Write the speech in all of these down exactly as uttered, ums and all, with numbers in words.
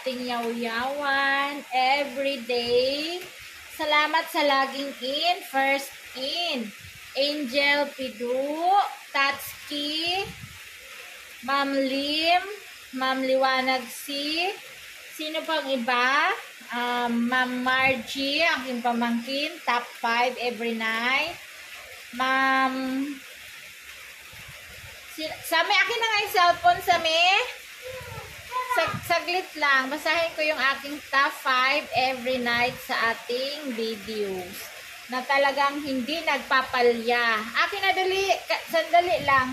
ating yaw-yawan everyday. Salamat sa laging in. First in. Angel Pidu, Tatski, Ma'am Lim, Ma'am Liwanag Si. Sino pang iba? Um, Ma'am Margie, aking pamangkin, top five every night. Ma'am, Sami, akin na nga yung cellphone, Sami. Sag saglit lang, basahin ko yung aking top five every night sa ating videos na talagang hindi nagpapalya. Akin na dali, sandali lang.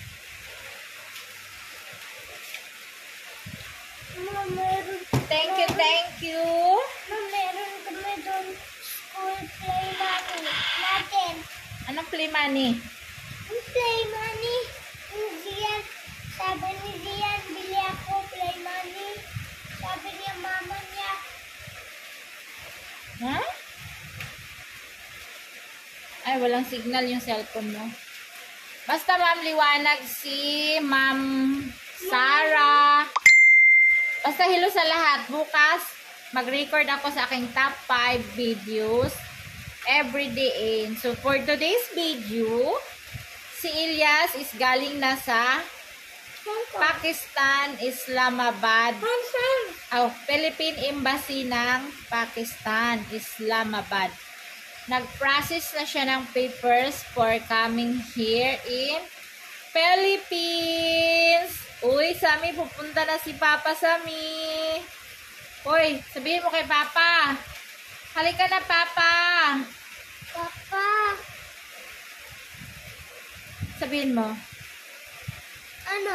Thank you, thank you. Meron kami doon school play money natin. Anong play money? Play money. Zian, sabi ni Zian, bili ako play money. Sabi niya mama niya. Ha? Huh? Ay, walang signal yung cellphone mo. Basta Ma'am Liwanag Si, Ma'am Sarah. Basta hello sa lahat. Bukas, mag-record ako sa aking top five videos every day. So, for today's video, si Ilyas is galing na sa Pakistan, Islamabad. Oh, Philippine Embassy ng Pakistan, Islamabad. Nag-process na siya ng papers for coming here in Philippines. Uy, Sami, pupunta na si Papa, Sami. Uy, sabihin mo kay Papa. Halika na, Papa. Papa. Sabihin mo. Ano?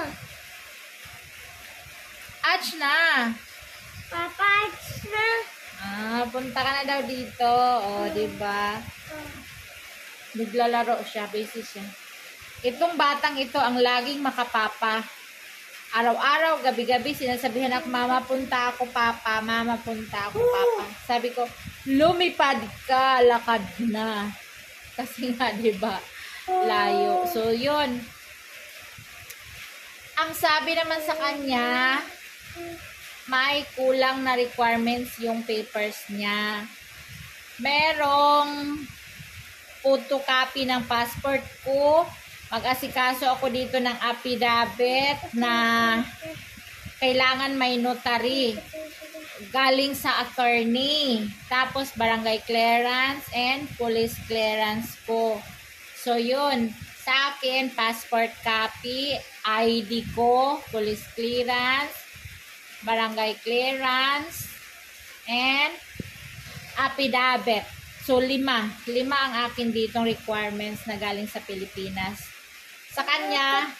Ach na. Papa, ach na. Ah, punta ka na daw dito. O, oh, diba? Naglalaro siya, busy siya. Itong batang ito ang laging makapapa. Araw-araw, gabi-gabi, sinasabihan ako, mama, punta ako, papa. Mama, punta ako, papa. Sabi ko, lumipad ka, lakad na. Kasi nga, diba? Layo. So, yun. Ang sabi naman sa kanya, may kulang na requirements yung papers niya. Merong photocopy ng passport ko. Mag-asikaso ako dito ng affidavit na kailangan may notary. Galing sa attorney. Tapos barangay clearance and police clearance ko. So, yun. Sa akin, passport copy, I D ko, police clearance, barangay clearance, and affidavit. So, lima. Lima ang akin ditong requirements na galing sa Pilipinas. Sa kanya,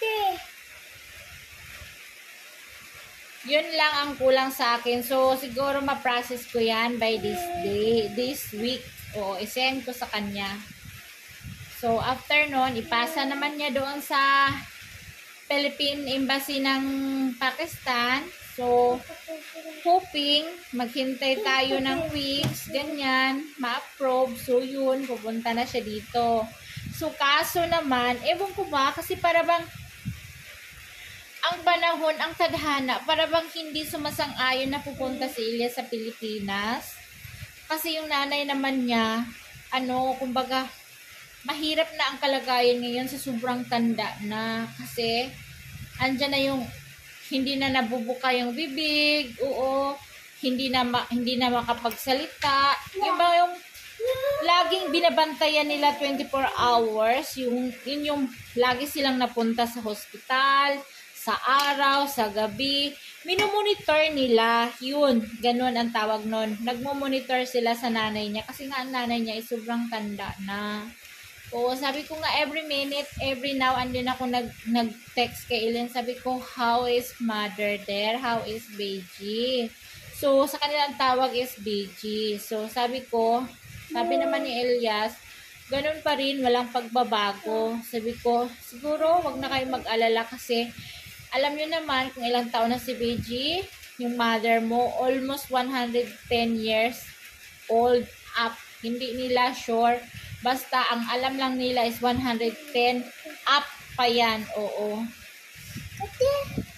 yun lang ang kulang sa akin. So, siguro ma-process ko yan by this day, this week. O, isend ko sa kanya. So, after nun, ipasa naman niya doon sa Philippine Embassy ng Pakistan. So, hoping, maghintay tayo ng weeks, ganyan, ma-approve. So, yun, pupunta na siya dito. So, kaso naman, ewan ko ba, kasi para bang, ang panahon, ang tadhana, para bang hindi sumasang-ayon na pupunta si Ilyas sa Pilipinas. Kasi yung nanay naman niya, ano, kumbaga, mahirap na ang kalagayan ngayon sa sobrang tanda na. Kasi, andyan na yung, hindi na nabubuka yung bibig, oo, hindi na, ma, hindi na makapagsalita. Yung ba yung, laging binabantayan nila twenty-four hours, yung, yun yung, lagi silang napunta sa hospital, sa araw, sa gabi, minomonitor nila, yun, ganun ang tawag nun. Nagmo-monitor sila sa nanay niya, kasi nga ang nanay niya ay sobrang tanda na. Oo, sabi ko nga every minute, every now and then ako nag, nag-text kay Ellen, sabi ko, how is mother there? How is Beji? So, sa kanilang tawag is Beji. So, sabi ko, sabi naman ni Ilyas, ganun pa rin, walang pagbabago. Sabi ko, siguro, wag na kayo mag-alala kasi, alam nyo naman kung ilang taon na si Beji, yung mother mo, almost one hundred ten years old up. Hindi nila sure. Basta, ang alam lang nila is one hundred ten up pa yan. Oo.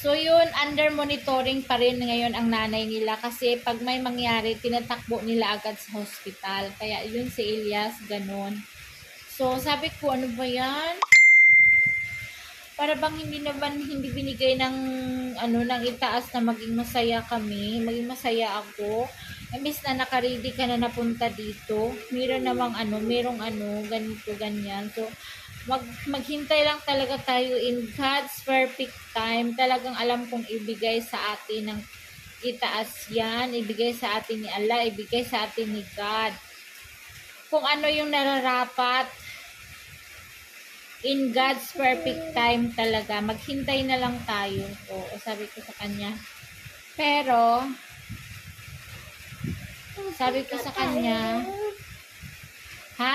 So yun, under monitoring pa rin ngayon ang nanay nila kasi pag may mangyari, tinatakbo nila agad sa hospital. Kaya yun si Ilyas, ganun. So sabi ko, ano ba yan? Para bang hindi naman hindi binigay ng ano ng itaas na maging masaya kami, maging masaya ako. Imbis na nakaready ka na napunta dito, meron namang ano, merong ano, ganito, ganyan. So, mag, maghintay lang talaga tayo in God's perfect time. Talagang alam kong ibigay sa atin ng itaas yan, ibigay sa atin ni Allah, ibigay sa atin ni God. Kung ano yung nararapat, in God's perfect time talaga. Maghintay na lang tayo. O, sabi ko sa kanya. Pero, sabi ko sa kanya, ha?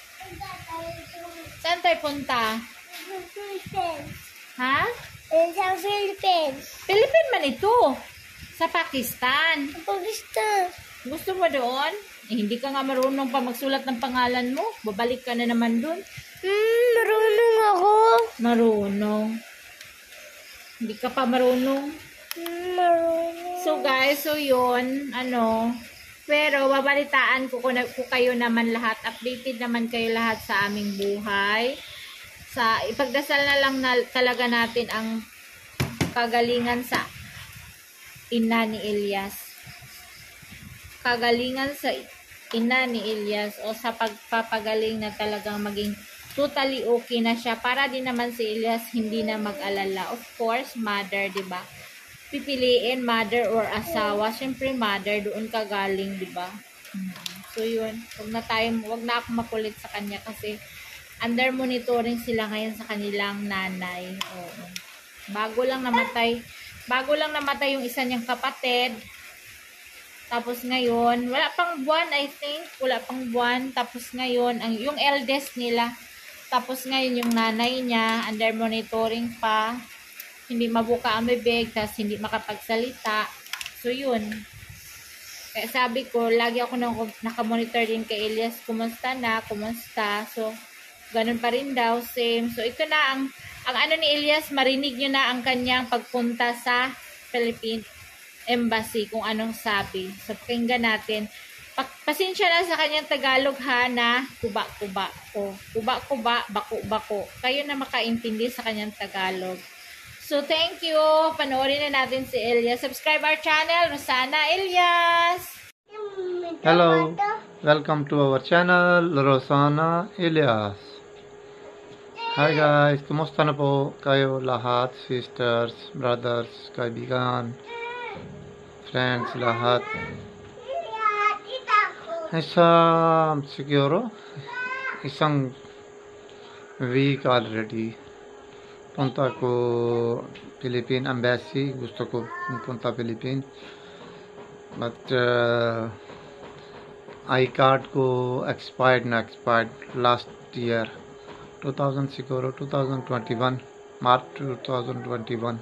Saan tayo punta? Ha? Sa Philippines. Philippine man ito. Sa Pakistan. Pakistan. Gusto mo doon? Eh, hindi ka nga marunong pa magsulat ng pangalan mo. Babalik ka na naman doon. Hmm, marunong ako. Marunong. Hindi ka pa marunong. Hmm, marunong. So guys, so yun, ano, pero babalitaan ko, ko, na, ko kayo naman lahat, updated naman kayo lahat sa aming buhay. Sa ipagdasal na lang na, talaga natin ang kagalingan sa ina ni Ilyas. Kagalingan sa ina ni Ilyas o sa pagpapagaling na talagang maging totally okay na siya para din naman si Ilyas hindi na mag-alala. Of course, mother, 'di ba? Pipiliin mother or asawa. Syempre mother, doon ka galing, 'di ba? So yun, wag na tayo, wag na ako makulit sa kanya kasi under monitoring sila ngayon sa kanilang nanay. Oo. Bago lang namatay, bago lang namatay yung isa niyang kapatid. Tapos ngayon, wala pang buwan, I think, wala pang buwan. Tapos ngayon, ang yung eldest nila. Tapos ngayon yung nanay niya, under monitoring pa, hindi mabuka ang bibig, tapos hindi makapagsalita. So yun. Kaya sabi ko, lagi ako nakamonitor din kay Ilyas, kumusta na, kumusta. So, ganun pa rin daw, same. So ito na ang, ang ano ni Ilyas, marinig nyo na ang kanyang pagpunta sa Philippine Embassy, kung anong sabi. So, pakinggan natin. Pasensya na sa kanyang Tagalog ha na kuba-kuba ko. Kuba-kuba, bako-bako. Kayo na makaintindi sa kanyang Tagalog. So, thank you. Panoorin na natin si Ilyas. Subscribe our channel, Rosana Ilyas. Hello, welcome to our channel, Rosana Ilyas. Hi guys, kumusta na po kayo lahat, sisters, brothers, kaibigan, friends, lahat. Isang siguro isang week already punta ko Philippine Embassy. Gusto ko punta Philippines, but uh, I card ko expired na expired last year two thousand siguro twenty twenty-one March twenty twenty-one.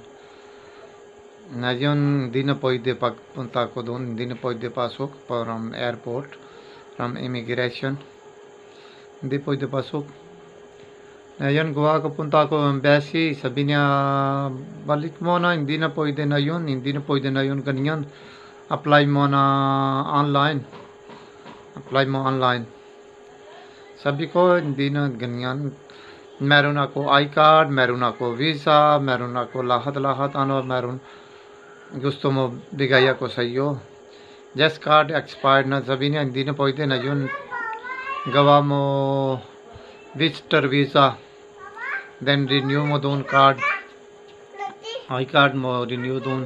Ngayon hindi na pwede pagpunta ko doon, hindi na pwede pasok from airport, from immigration, hindi pwede pasok. Ngayon gawa ko punta ko embassy, sabi niya balik mo na, hindi na pwede na yun, hindi na pwede na yun ganyan, apply mo na online, apply mo online. Sabi ko hindi na ganyan, meron ako I-card, meron ako visa, meron ako lahat-lahat ano, meron. Gusto mo bigay ako sa iyo, just card expired na. Sabi niya hindi na pwede na yun, gawa mo visitor visa, then renew mo doon card, I-card mo renew doon.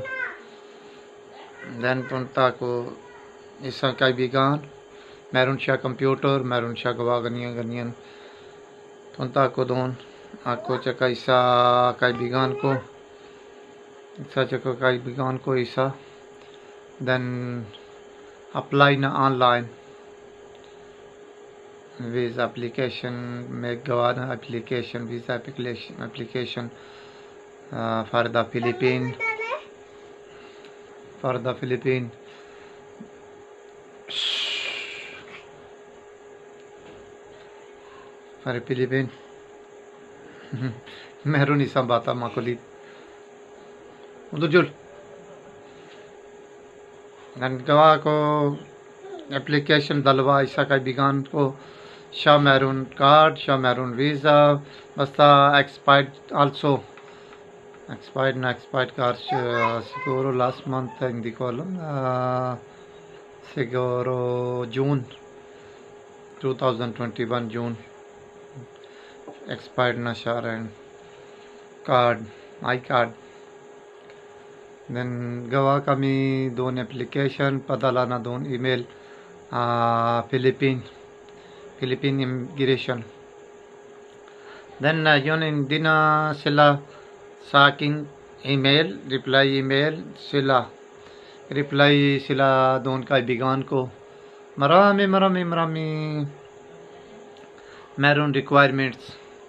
Then punta ko isang kaibigan, meron siya computer, meron siya gawa ganyan ganyan. Punta ko doon, ako tsaka isa kaibigan ko, isa tsaka kaibigan ko isa, then apply na online visa application, may gawa na application, visa application application uh, for the Philippines, for the Philippines. For Philippines. Meron isang bata makulit. उधर जुल गवाह को एप्लीकेशन दलवा ईसा का बिगान को शाह maroon card शाह मैरून वीज़ा बस्ता expired also expired na expired card uh, Siguro last month hindi ko alam uh, siguro June twenty twenty-one June expired na siya rin card my card then gawa kami doon application padala na doon email uh, Philippine Philippine immigration then uh, yun hindi na sila sa aking email, reply email sila. Reply sila doon kaibigan ko. Marami, marami, marami meron requirements.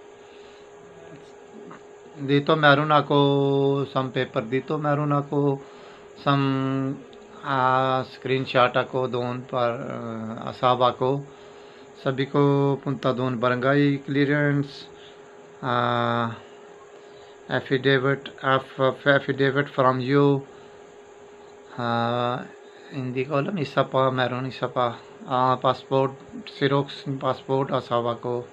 Dito meron ako some paper. Dito meron ako some uh, screenshot ako doon par uh, asawa ko. Sabi ko punta doon barangay clearance. Ah... Uh, affidavit of uh, affidavit from you uh, hindi ko alam isa pa meron isa pa uh, passport xerox passport asawa ko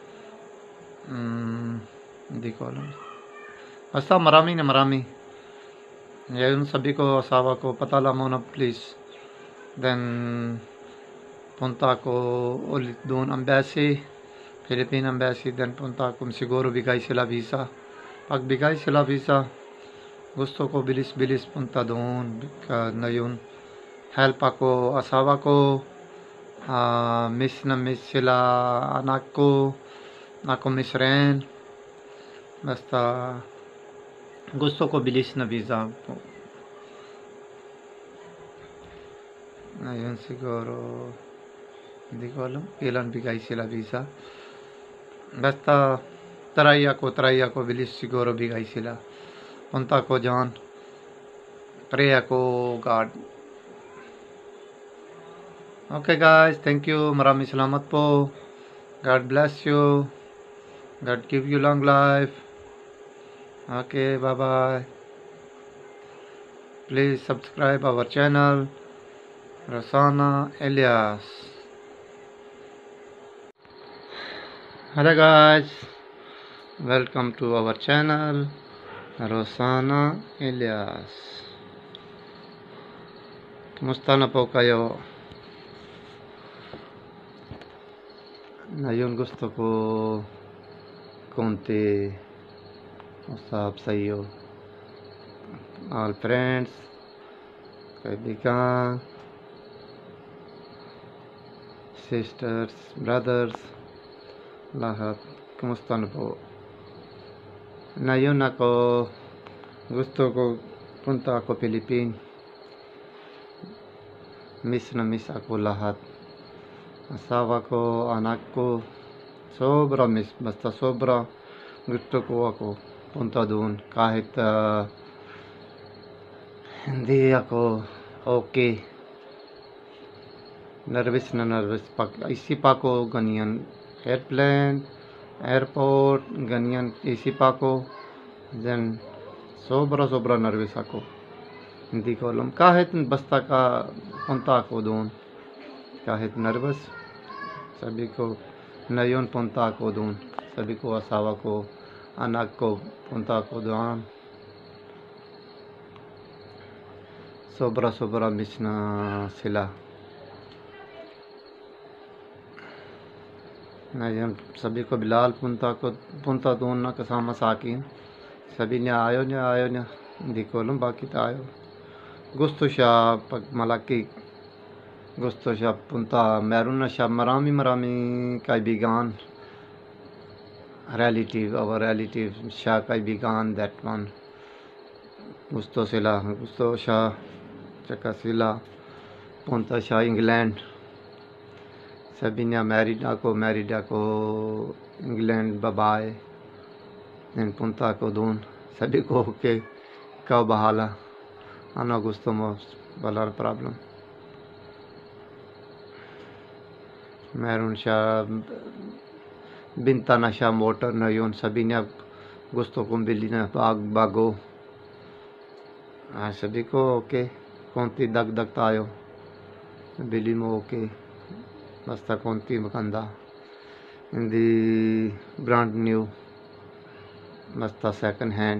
um, hindi ko alam basta marami na marami ngayon sabi ko asawa ko patala mo na please then punta ko ulit doon embassy Philippine embassy then punta ko siguro bigay sila visa pagbigay sila visa gusto ko bilis-bilis punta doon na yun help ako asawa ko uh, miss na miss sila anak ko ako miss rin basta gusto ko bilis na visa po ngayon siguro hindi ko alam kailan bigay sila visa basta try ako, try ako, bilis siguro bigay sila. Punta ko dyan. Pray ako, God. Okay guys, thank you. Maraming salamat po. God bless you. God give you long life. Okay, bye-bye. Please subscribe our channel. Rosana Ilyas. Hello guys. Welcome to our channel Rosana Ilyas. Kumusta na po kayo? Ngayon gusto ko konti usap sa iyo. All friends, kaibigan, sisters, brothers, lahat. Kumusta na po? Ngayon ako gusto ko punta ako Philippines. Miss na miss ako lahat. Asawa ko, anak ko. Sobra miss. Basta sobra gusto ko ako punta doon. Kahit uh, hindi ako okay. Nervous na nervous. Pag isip ako ganyan. Airplane. Airport, ganyan isip ako, then sobra sobra nervous ako, hindi ko alam, kahit basta ka punta ako doon, kahit nervous, sabi ko na yun punta ako doon, sabi ko asawa ko, anak ko, punta ako doon, sobra sobra miss na sila. Ngayon, sabi ko, Bilal, punta ko, punta doon na kasama sa akin. Sabi niya, ayaw niya, ayaw niya. Hindi ko alam bakit ayaw. Gusto siya, pag malaki, gusto siya punta. Meron na siya marami marami kaibigan. Relative, our relative, siya kaibigan, that one. Gusto sila, gusto siya, tsaka sila, punta siya England. Sabi niya, married ako, married ako, England, bye-bye. Then punta ako doon. Sabi ko, okay, ikaw bahala. Ano gusto mo, wala problem. Meron siya, binta na siya motor na yun. Sabi niya, gusto kong bili na bag, bago. Ah, sadi ko oke. Konti dag-dag tayo. Bili mo oke. Basta konti maganda. Hindi brand new. Basta second hand.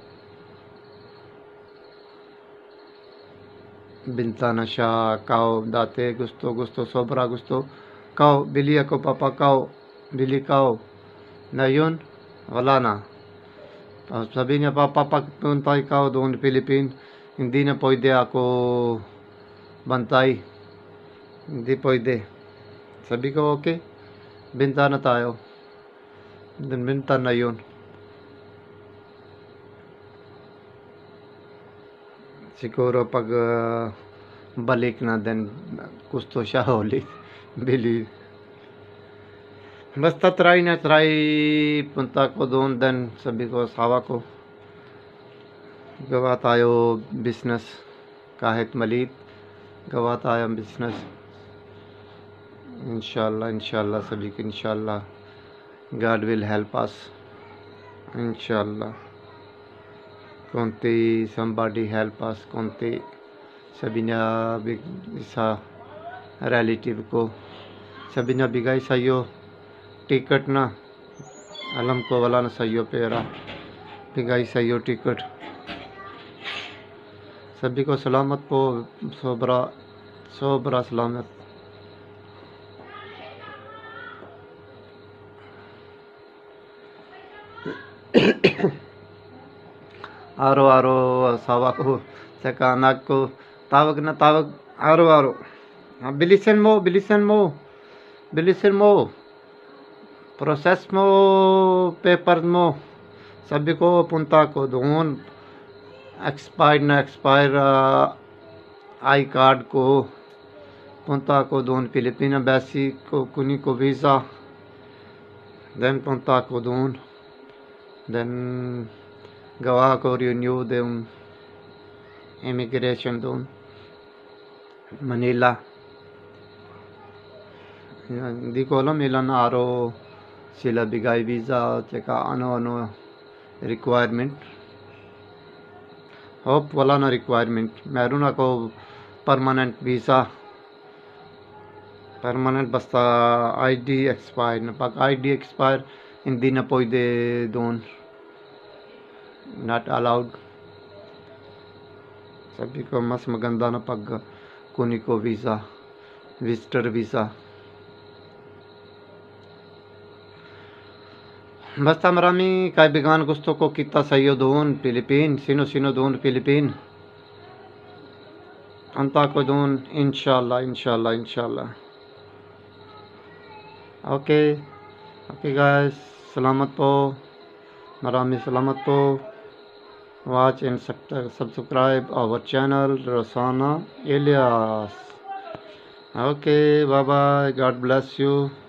Binta na siya. Kau dati gusto gusto sobra gusto. Kau bili ako papa kau. Bili kau. Na yun, wala na. Sabi niya, papa, pagpunta ikaw doon sa Philippines, hindi na pwede ako bantay. Hindi pwede. Sabi ko, okay, benta na tayo. Then, benta na yun. Siguro pag uh, balik na, then gusto siya ulit. Bili. Basta try na try, punta ko doon, then sabi ko asawa ko, gawa tayo business, kahit maliit, gawa tayo business. Inshallah, inshallah, sabi ko inshallah, God will help us. Inshallah. Konti somebody help us, konti sabi niya isa relative ko, sabi niya bigay sa iyo ticket na. Alam ko wala na sa iyo pera, bigay sa iyo ticket. Sabi ko salamat po, sobra sobra salamat. Araw-araw asawa ko saka anak ko tawag na tawag araw-araw. Bilisan mo, bilisan mo, bilisan mo. Process mo, paper mo. Sabi ko, punta ko doon. Expired na expire uh, I-card ko. Punta ko doon, Philippine Embassy ko, kunin ko visa. Then punta ko doon. Then gawa ko renew yung immigration doon. Manila. Hindi ko alam ilan araw sila bigay visa, tsaka ano-ano requirement. Hope wala na requirement. Meron ako permanent visa. Permanent basta I D expired. Pag I D expired, hindi na pwede doon. Not allowed. Sabi ko mas maganda na pag kunin ko visa, visitor visa. Basta marami kaibigan gusto ko kita sa iyo doon, Philippines. Sino-sino doon, Philippines. Anta ko doon, inshallah, inshallah, inshallah. Okay. Okay guys, salamat po. Marami salamat po. Watch and subscribe our channel, Rosana Ilyas. Okay, bye-bye. God bless you.